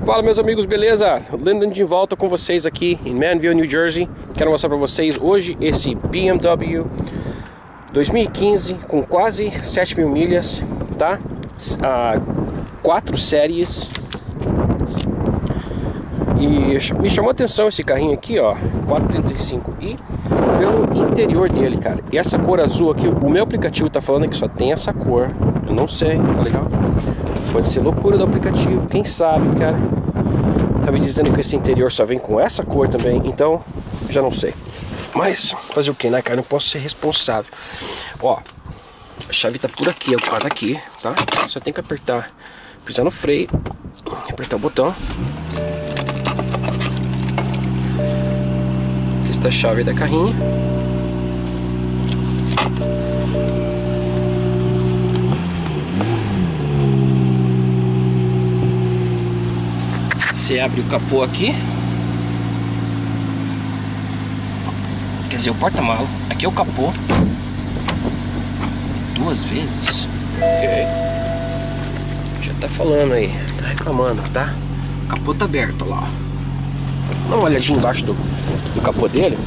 Fala, meus amigos, beleza? Lyndon de volta com vocês aqui em Manville, New Jersey. Quero mostrar para vocês hoje esse BMW 2015 com quase 7.000 milhas, tá? 4 séries. E me chamou a atenção esse carrinho aqui, ó, 435i, pelo interior dele, cara. E essa cor azul aqui, o meu aplicativo tá falando que só tem essa cor. Eu não sei, tá legal? Pode ser loucura do aplicativo, quem sabe, cara. Tá me dizendo que esse interior só vem com essa cor também, então já não sei. Mas fazer o que, né, cara? Não posso ser responsável. Ó, a chave tá por aqui, ó, tá aqui, tá? Só tem que apertar, pisar no freio, apertar o botão. Aqui está a chave da carrinha. Você abre o capô aqui. Quer dizer, o porta-malas. Aqui é o capô. 2 vezes. Ok. Já tá falando aí. Tá reclamando, tá? O capô tá aberto, ó lá, ó. Dá uma olhadinha embaixo do capô dele.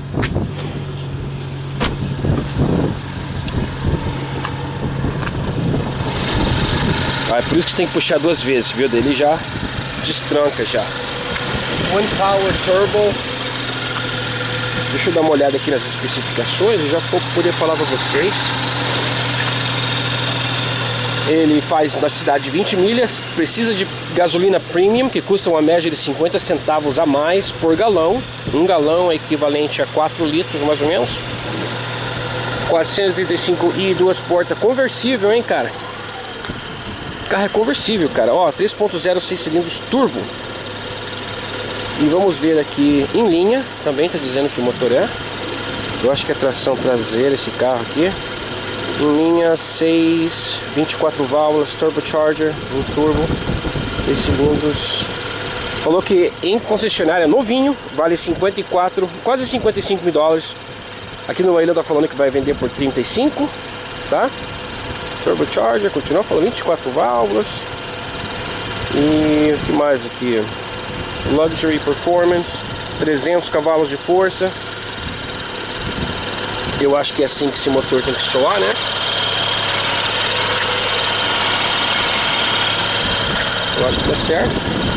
É por isso que você tem que puxar 2 vezes, viu? Dele já destranca já. One Power Turbo. Deixa eu dar uma olhada aqui nas especificações. Eu já vou poder falar para vocês. Ele faz na cidade 20 milhas. Precisa de gasolina premium, que custa uma média de 50 centavos a mais por galão. Um galão é equivalente a 4 litros mais ou menos. 435i, 2 portas, conversível, hein, cara. O carro é conversível, cara. Ó, 3.0, 6 cilindros turbo. E vamos ver aqui em linha. Também tá dizendo que o motor é. Eu acho que é tração traseira esse carro aqui. Em linha 6, 24 válvulas, turbocharger, um turbo, 6 cilindros. Falou que em concessionária novinho, vale 54, quase 55 mil dólares. Aqui no Waylon tá falando que vai vender por 35, tá? Turbocharger, continua falando 24 válvulas. E o que mais aqui? Luxury Performance, 300 cavalos de força. Eu acho que é assim que esse motor tem que soar, né? Eu acho que tá certo.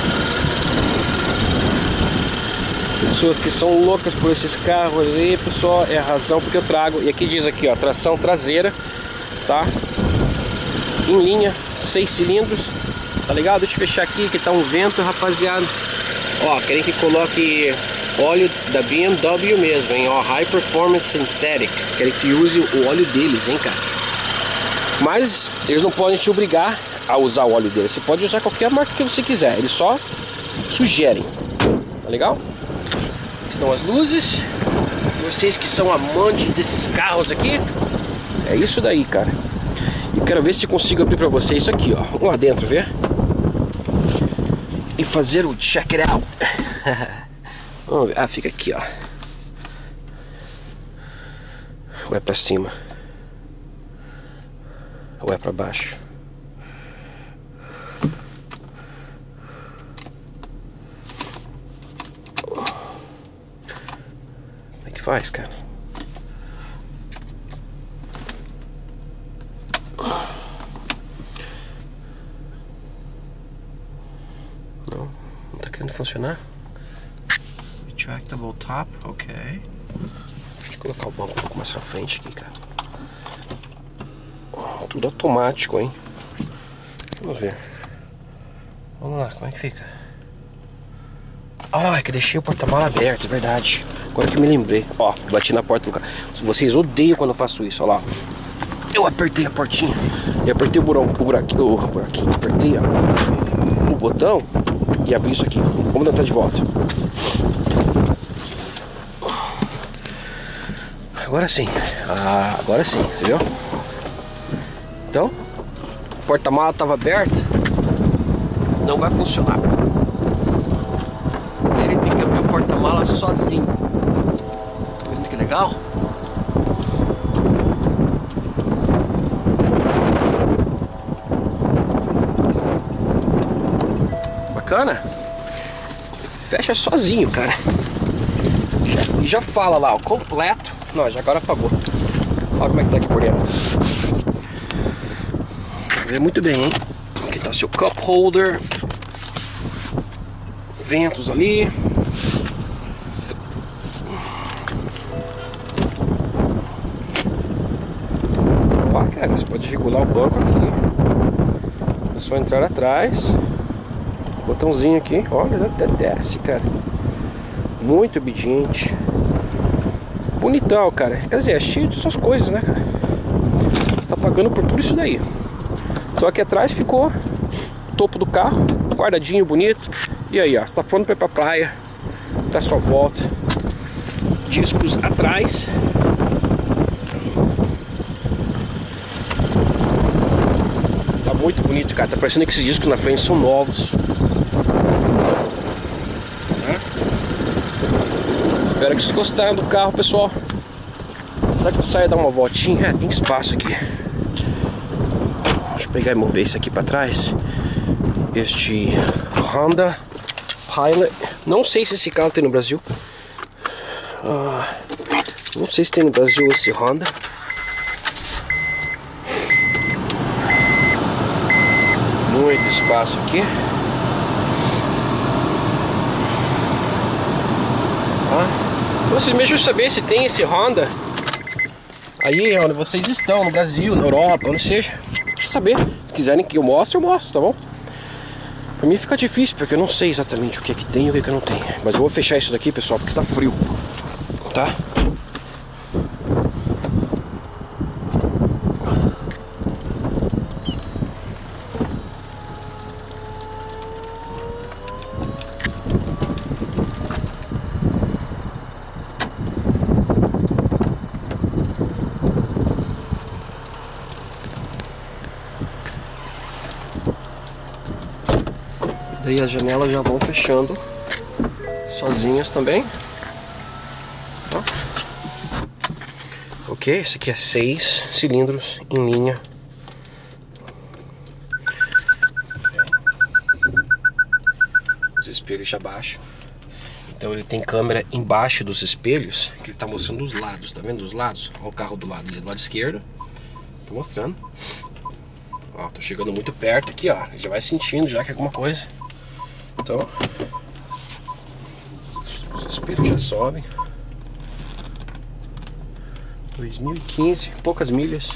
Pessoas que são loucas por esses carros aí, pessoal, é a razão porque eu trago. E aqui diz aqui, ó, tração traseira, tá? Em linha, 6 cilindros. Tá legal? Deixa eu fechar aqui que tá um vento, rapaziada. Ó, querem que coloque óleo da BMW mesmo, hein? Ó, High Performance Synthetic. Querem que use o óleo deles, hein, cara? Mas eles não podem te obrigar a usar o óleo deles. Você pode usar qualquer marca que você quiser. Eles só sugerem. Tá legal? Estão as luzes. Vocês que são amantes desses carros aqui, é isso daí, cara. Eu quero ver se consigo abrir pra vocês isso aqui, ó. Vamos lá dentro, ver? E fazer o check it out. Vamos ver. Ah, fica aqui, ó. Ou é pra cima? Ou é pra baixo? Como é que faz, cara? Não tá querendo funcionar? Retractable top, ok. Deixa eu colocar o banco um pouco mais pra frente aqui, cara. Tudo automático, hein? Vamos ver. Vamos lá, como é que fica? Ah, é que deixei o porta-malas aberto, é verdade. Agora que eu me lembrei. Ó, bati na porta do carro. Vocês odeiam quando eu faço isso, ó lá. Eu apertei a portinha. E apertei o buraquinho. Apertei, ó, o botão e abri isso aqui. Vamos tentar de volta. Agora sim. Ah, agora sim, você viu? Então, o porta-malas estava aberto. Não vai funcionar. Ele tem que abrir o porta-malas sozinho. Tá vendo que legal? bacana. Fecha sozinho, cara. E já fala lá, ó, completo. Não, já agora apagou. Olha como é que tá aqui por dentro. Vê muito bem, hein? Aqui tá o seu cup holder. Ventos ali. Ó, cara, você pode regular o banco aqui. É só entrar atrás. Botãozinho aqui, olha, até desce, cara. Muito obediente. Bonitão, cara. Quer dizer, é cheio de suas coisas, né, cara? Você tá pagando por tudo isso daí. Então aqui atrás ficou o topo do carro, guardadinho, bonito. E aí, ó, você tá pronto pra ir pra praia. Dá sua volta. Discos atrás. Tá muito bonito, cara. Tá parecendo que esses discos na frente são novos. Espero que vocês gostaram do carro, pessoal. Será que eu saio dar uma voltinha? É, tem espaço aqui. Deixa eu pegar e mover isso aqui pra trás. Este Honda Pilot. Não sei se esse carro tem no Brasil. Não sei se tem no Brasil esse Honda. Muito espaço aqui. Vocês mesmo saber se tem esse Honda aí onde vocês estão, no Brasil, na Europa, onde seja. Quer saber? Se quiserem que eu mostre, tá bom? Pra mim fica difícil, porque eu não sei exatamente o que é que tem e o que é que não tem. Mas eu vou fechar isso daqui, pessoal, porque tá frio, tá? Daí as janelas já vão fechando sozinhas também. Ó. Ok, esse aqui é 6 cilindros em linha. Os espelhos já baixam. Então ele tem câmera embaixo dos espelhos, que ele tá mostrando os lados, tá vendo os lados? Olha o carro do lado, do lado esquerdo. Tô mostrando. Ó, tô chegando muito perto aqui, ó. Já vai sentindo já que é alguma coisa. Então, os espelhos já sobem. 2015, poucas milhas.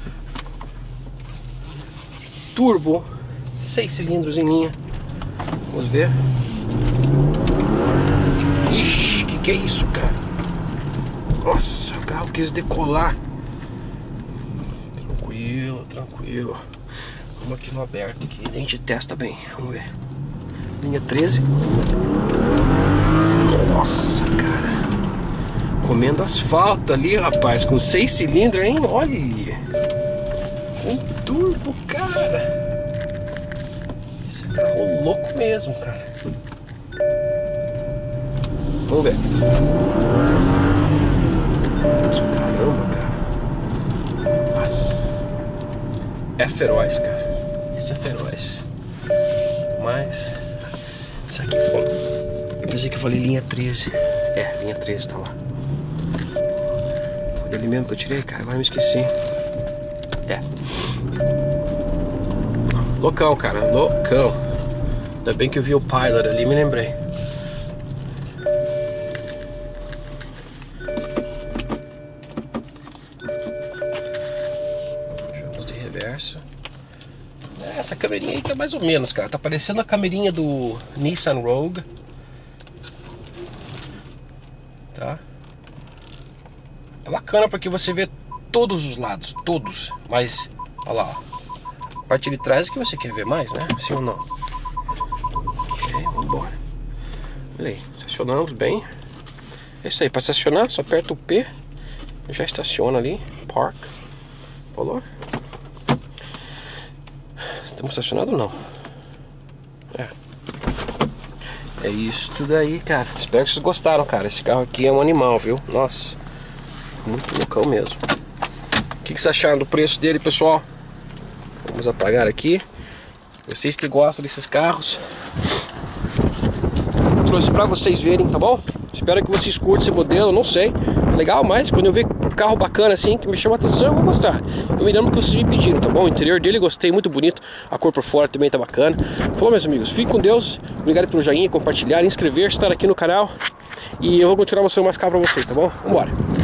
Turbo, 6 cilindros em linha. Vamos ver. Ixi, que é isso, cara? Nossa, o carro quis decolar. Tranquilo, tranquilo. Vamos aqui no aberto aqui, a gente testa bem. Vamos ver. Linha 13. Nossa, cara. Comendo asfalto ali, rapaz. Com 6 cilindros, hein? Olha. Um turbo, cara. Esse carro louco mesmo, cara. Vamos ver. Caramba, cara. Nossa. É feroz, cara. Esse é feroz. Mas... isso aqui, eu pensei que eu falei linha 13. É, linha 13 tá lá. Foi dele mesmo que eu tirei, cara, agora eu me esqueci. É. Loucão, cara, loucão. Ainda bem que eu vi o Pilot ali, me lembrei. Jogos de reverso. Essa câmerinha aí tá mais ou menos, cara. Tá parecendo a câmerinha do Nissan Rogue. Tá? É bacana porque você vê todos os lados, todos. Mas, olha lá, ó. A parte de trás é que você quer ver mais, né? Sim ou não? Ok, vambora. Olha aí, estacionamos bem. É isso aí, para estacionar, só aperta o P. Já estaciona ali. Park. Falou? Estamos estacionados ou não? É isso tudo aí, cara. Espero que vocês gostaram, cara. Esse carro aqui é um animal, viu? Nossa, muito loucão mesmo. O que vocês acharam do preço dele, pessoal? Vamos apagar aqui. Vocês que gostam desses carros, trouxe pra vocês verem, tá bom? Espero que vocês curtam esse modelo, não sei, legal, mas quando eu ver carro bacana assim, que me chama a atenção, eu vou gostar. Eu me lembro que vocês me pediram, tá bom? O interior dele gostei, muito bonito, a cor por fora também tá bacana. Falou, meus amigos, fiquem com Deus, obrigado pelo joinha, compartilhar, inscrever, estar aqui no canal. E eu vou continuar mostrando mais carro pra vocês, tá bom? Vambora!